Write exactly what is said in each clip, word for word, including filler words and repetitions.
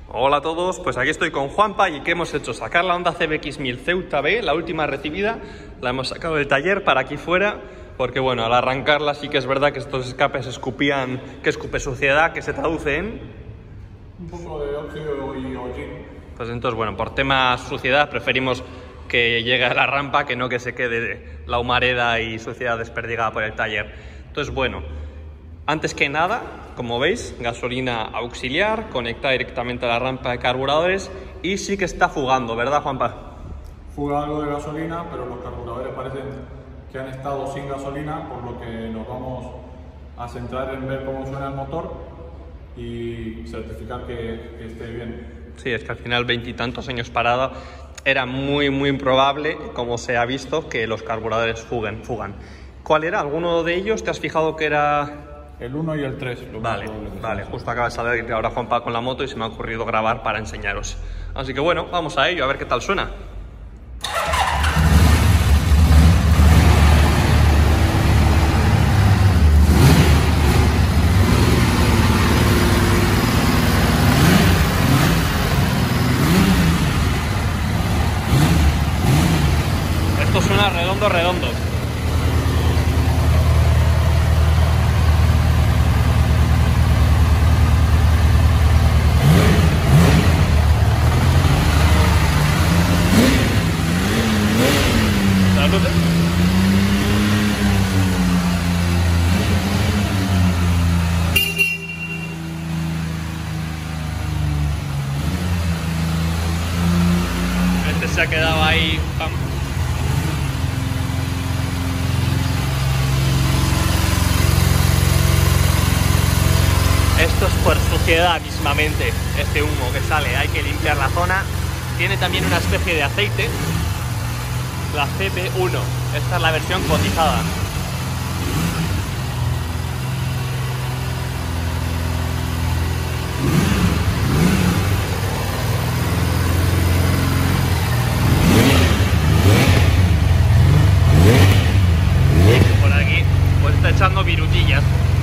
Hola a todos, pues aquí estoy con Juanpa y ¿qué hemos hecho? Sacar la Honda C B X mil Ceuta B, la última recibida, la hemos sacado del taller para aquí fuera, porque bueno, al arrancarla sí que es verdad que estos escapes escupían, que escupe suciedad, que se traduce en... un poco de óxido y hollín. Pues entonces bueno, por tema suciedad preferimos que llegue a la rampa que no que se quede la humareda y suciedad desperdigada por el taller. Entonces bueno, antes que nada, como veis, gasolina auxiliar, conectada directamente a la rampa de carburadores y sí que está fugando, ¿verdad, Juanpa? Fuga algo de gasolina, pero los carburadores parecen que han estado sin gasolina, por lo que nos vamos a centrar en ver cómo suena el motor y certificar que, que esté bien. Sí, es que al final veintitantos años parada era muy muy improbable, como se ha visto, que los carburadores fuguen, fugan. ¿Cuál era? ¿Alguno de ellos? ¿Te has fijado que era...? El uno y el tres. Vale, vale, justo acaba de salir ahora Juanpa con la moto y se me ha ocurrido grabar para enseñaros. Así que bueno, vamos a ello, a ver qué tal suena. Esto suena redondo, redondo. Este se ha quedado ahí. Pam. Esto es por suciedad mismamente, este humo que sale, hay que limpiar la zona. Tiene también una especie de aceite, la C B uno, esta es la versión cotizada. Por aquí pues está echando virutillas.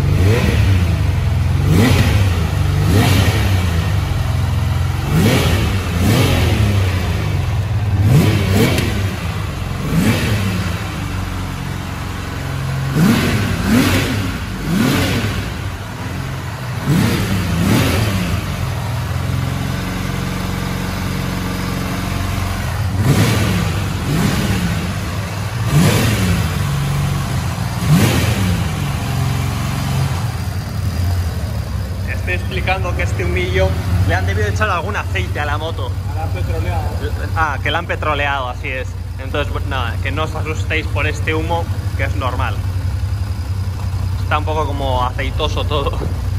Estoy explicando que este humillo le han debido echar algún aceite a la moto. La han petroleado. Ah, que la han petroleado, así es. Entonces, pues nada, que no os asustéis por este humo, que es normal. Está un poco como aceitoso todo.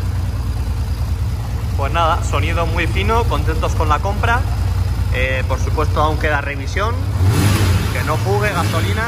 Pues nada, sonido muy fino, contentos con la compra. Eh, por supuesto aún queda revisión, que no fugue gasolina.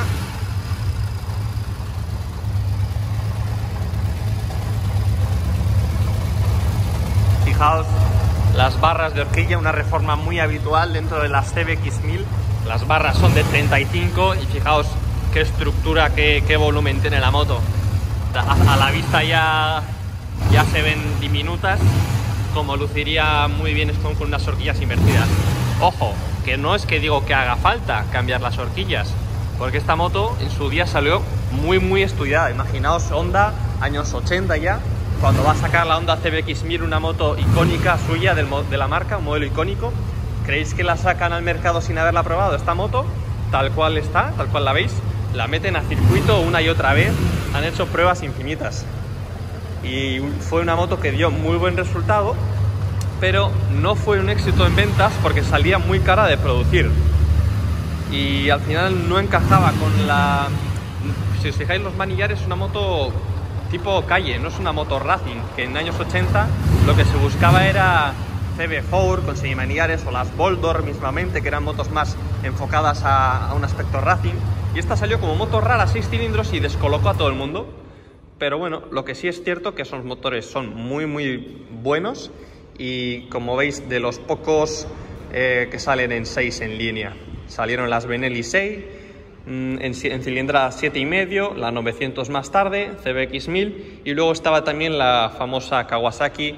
Fijaos las barras de horquilla, una reforma muy habitual dentro de las C B X mil. Las barras son de treinta y cinco y fijaos qué estructura, qué, qué volumen tiene la moto. A, a la vista ya, ya se ven diminutas, como luciría muy bien esto con unas horquillas invertidas. Ojo, que no es que digo que haga falta cambiar las horquillas, porque esta moto en su día salió muy muy estudiada. Imaginaos Honda, años ochenta ya, cuando va a sacar la Honda C B X mil, una moto icónica suya del, de la marca, un modelo icónico. ¿Creéis que la sacan al mercado sin haberla probado? Esta moto, tal cual está, tal cual la veis, la meten a circuito una y otra vez, han hecho pruebas infinitas. Y fue una moto que dio muy buen resultado, pero no fue un éxito en ventas porque salía muy cara de producir. Y al final no encajaba con la... Si os fijáis, los manillares es una moto tipo calle, no es una moto racing, que en años ochenta lo que se buscaba era C B cuatro con semimanillares o las Boldor mismamente, que eran motos más enfocadas a, a un aspecto racing, y esta salió como moto rara, seis cilindros, y descolocó a todo el mundo. Pero bueno, lo que sí es cierto que esos motores son muy muy buenos y como veis, de los pocos eh, que salen en seis en línea. Salieron las Benelli seis, en, en cilindrada siete y medio, la novecientos más tarde, C B X mil, y luego estaba también la famosa Kawasaki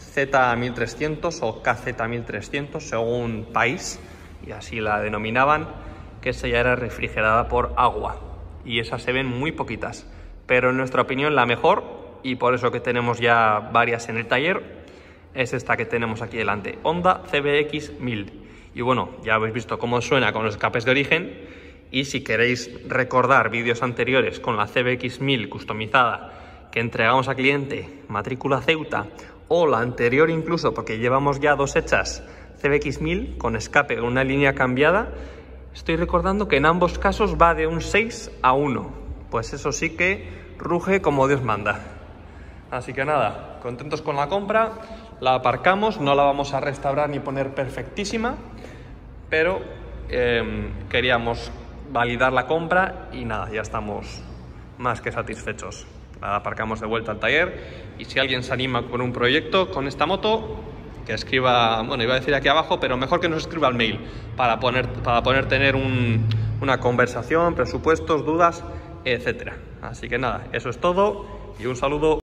Z mil trescientos o K Z mil trescientos según país, y así la denominaban, que esa ya era refrigerada por agua, y esas se ven muy poquitas, pero en nuestra opinión la mejor, y por eso que tenemos ya varias en el taller, es esta que tenemos aquí delante, Honda C B X mil. Y bueno, ya habéis visto cómo suena con los escapes de origen, y si queréis recordar vídeos anteriores con la C B X mil customizada que entregamos a cliente, matrícula Ceuta, o la anterior incluso, porque llevamos ya dos hechas, C B X mil con escape con una línea cambiada, estoy recordando que en ambos casos va de un seis a uno. Pues eso sí que ruge como Dios manda. Así que nada, contentos con la compra, la aparcamos, no la vamos a restaurar ni poner perfectísima, pero eh, queríamos validar la compra y nada, ya estamos más que satisfechos. La aparcamos de vuelta al taller, y si alguien se anima con un proyecto con esta moto, que escriba, bueno, iba a decir aquí abajo, pero mejor que nos escriba al mail para poner, para poder tener un, una conversación, presupuestos, dudas, etcétera. Así que nada, eso es todo y un saludo.